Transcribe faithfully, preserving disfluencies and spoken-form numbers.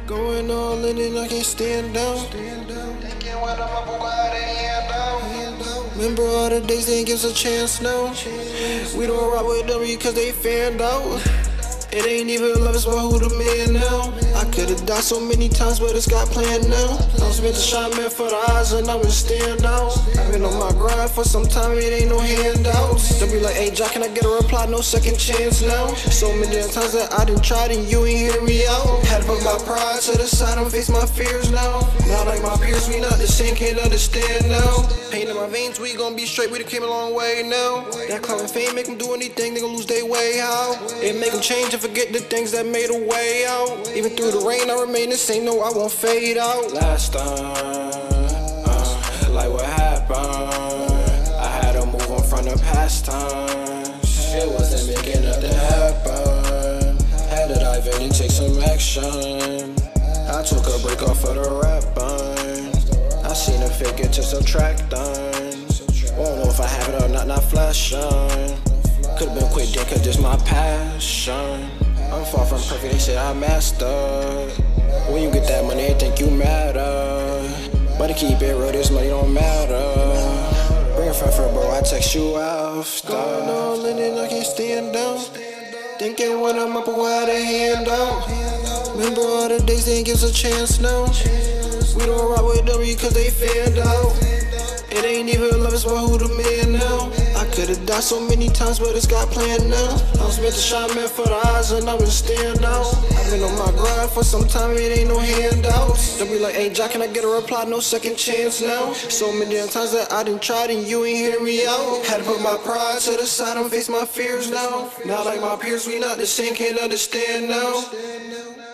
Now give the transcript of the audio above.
Going all in and I can't stand down. Thinking when I'm up, how they hand out. Remember all the days they didn't give us a chance now. We don't rock with them because they fanned out. It ain't even love, it's about who the man now. I could've died so many times, but it's got planned now. I was meant to shine, man, for the eyes, and I'm gonna stand out. I've been on my grind for some time, it ain't no handouts. They'll be like, hey, Jack, can I get a reply? No second chance now. So many times that I done tried and you ain't hear me out. Had to put my pride to the side and face my fears now. Not like my peers, we not the same, can't understand now. Pain in my veins, we gon' be straight, we done came a long way now. That clout and fame make them do anything, they gon' lose their way, how? It make them change and forget the things that made a way out. Even through the rain, I remain the same, no, I won't fade out. Last time, uh, like what happened, I had to move on from the past times. It wasn't making nothing happen. Had to dive in and take some action. I took a break off of the rapping. I seen a figure to subtract them. Won't know if I have it or not, not flashing. Could've been quick then, cause this my passion. I'm far from perfect, they say I mastered. When you get that money, they think you matter. But to keep it real, this money don't matter. Bring a friend for bro, I text you after. Going all in and I can't stand down. Thinking when I'm up, how they hand out. Remember all the days they didn't give us a chance now. We don't rock with them because they fanned out. It ain't even love, it's about who the man now. I could've died so many times, but it's got planned now. I was meant to shine, man, for the eyes, and I'm gonna stand out. I've been on my grind for some time, it ain't no handouts. They'll be like, hey, Jack, can I get a reply? No second chance now. So many damn times that I done tried and you ain't hear me out. Had to put my pride to the side and face my fears now. Not like my peers, we not the same, can't understand now.